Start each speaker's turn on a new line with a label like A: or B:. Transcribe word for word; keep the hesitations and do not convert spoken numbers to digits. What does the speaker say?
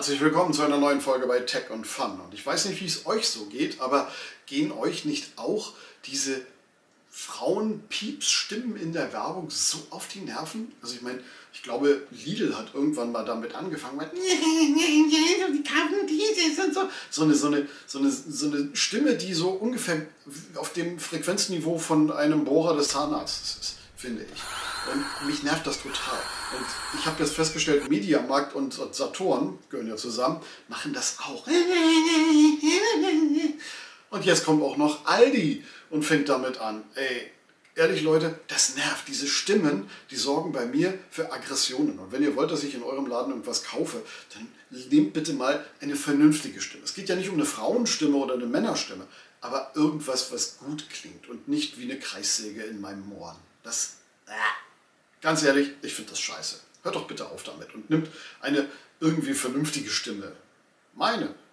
A: Herzlich willkommen zu einer neuen Folge bei Tech und Fun. Und ich weiß nicht, wie es euch so geht, aber gehen euch nicht auch diese Frauen-Pieps-Stimmen in der Werbung so auf die Nerven? Also ich meine, ich glaube, Lidl hat irgendwann mal damit angefangen, mit die kaufen dieses und so. So eine, so, eine, so, eine, so eine Stimme, die so ungefähr auf dem Frequenzniveau von einem Bohrer des Zahnarztes ist, finde ich. Und mich nervt das total. Und ich habe jetzt festgestellt, Mediamarkt und Saturn, gehören ja zusammen, machen das auch. Und jetzt kommt auch noch Aldi und fängt damit an. Ey, ehrlich Leute, das nervt. Diese Stimmen, die sorgen bei mir für Aggressionen. Und wenn ihr wollt, dass ich in eurem Laden irgendwas kaufe, dann nehmt bitte mal eine vernünftige Stimme. Es geht ja nicht um eine Frauenstimme oder eine Männerstimme, aber irgendwas, was gut klingt und nicht wie eine Kreissäge in meinem Ohren. Das... Äh. Ganz ehrlich, ich finde das scheiße. Hört doch bitte auf damit und nimmt eine irgendwie vernünftige Stimme. Meine.